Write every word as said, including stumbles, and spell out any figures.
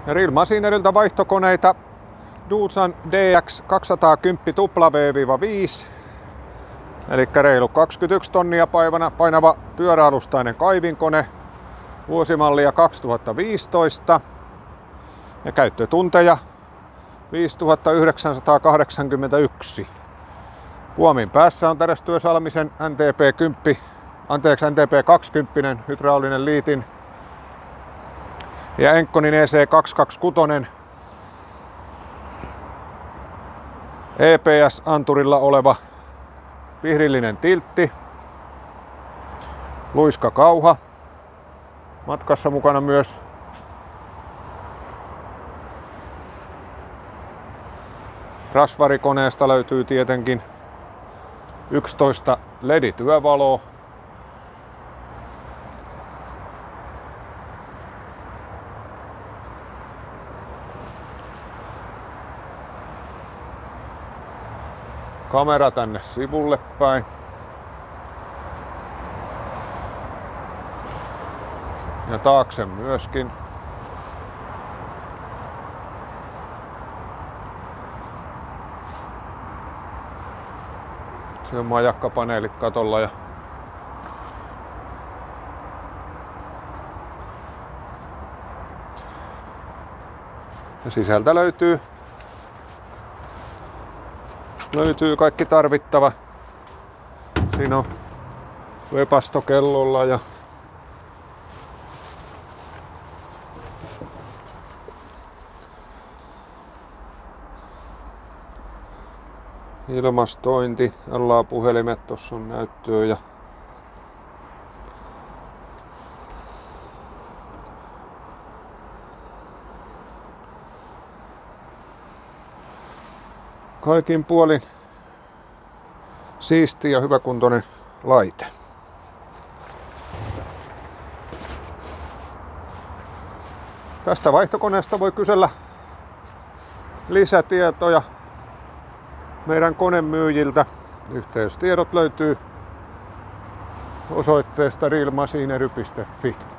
Ja Real Machinerilta vaihtokoneita Doosan D X kaksisataakymmenen W viisi, eli reilu kaksikymmentäyksi tonnia painava pyöräalustainen kaivinkone, vuosimallia kaksituhattaviisitoista ja käyttötunteja viisituhattayhdeksänsataakahdeksankymmentäyksi. Puomin päässä on Terästyö Salmisen N T P kymmenen, anteeksi N T P kaksikymmentä hydraulinen liitin ja Enkkonin E C kaksisataakaksikymmentäkuusi E P S-anturilla oleva vihrillinen tiltti, luiskakauha, matkassa mukana myös rasvarikoneesta löytyy tietenkin yksitoista L E D-työvaloa. Kamera tänne sivulle päin. Ja taakse myöskin. Se on majakkapaneelit katolla ja ja sisältä löytyy löytyy kaikki tarvittava. Siinä on vepasto kellolla ja ilmastointi, L A-puhelimet, tuossa on näyttöä ja kaikin puolin siisti ja hyväkuntoinen laite. Tästä vaihtokoneesta voi kysellä lisätietoja meidän konemyyjiltä. Yhteystiedot löytyy osoitteesta real machinery piste fi.